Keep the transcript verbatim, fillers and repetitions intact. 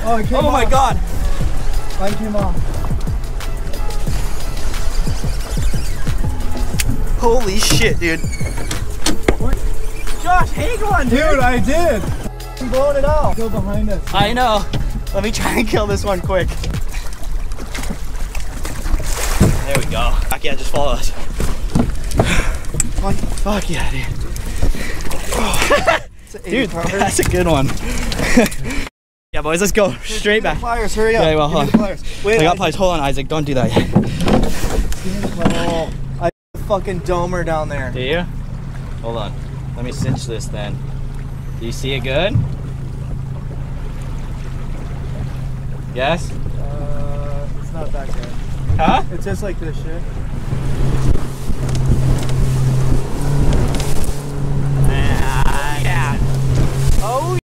Oh, it came oh off. my god. Mine came off. Holy shit, dude. What? Josh, hang on, dude. Dude, I did. I'm blowing it out. Go behind us. I know. Let me try and kill this one quick. There we go. Fuck yeah, just follow us. Come on. Fuck yeah, dude. Dude, that's a good one. Yeah, boys, let's go straight back. Pliers, hurry up. Yeah, well, hold on. Wait, I got pliers. Hold on, Isaac. Don't do that yet. Oh, I fucking domer down there. Do you? Hold on. Let me cinch this then. Do you see it good? Yes? Uh, it's not that good. Huh? It's just like this shit. Uh, yeah. Oh,